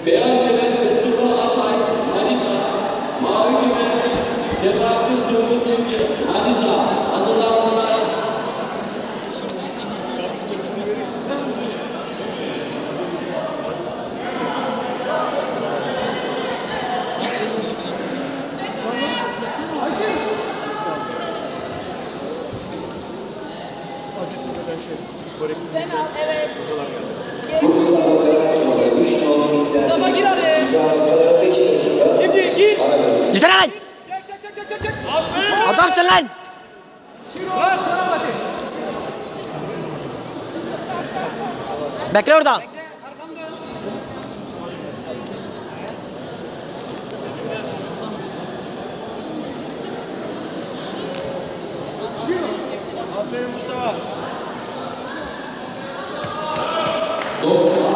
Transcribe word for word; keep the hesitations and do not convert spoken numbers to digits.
Beyaz Levent Mustafa Altay, Manisa. Mavi Levent Cemalettin Turgut Sevgi, Manisa. Hazırlansınlar. Zeynep, evet. Bu ıslanmadan sonra üç nolu gider. Mustafa gir hadi. Islanmadan beş dakika. Gir, gir. Girsene lan! Çek, çek, çek, çek, çek, çek. Aferin. Adamsın lan! Bırak, sana hadi. Bekle orada. Bekle, arkamda. Aferin Mustafa. Doğru.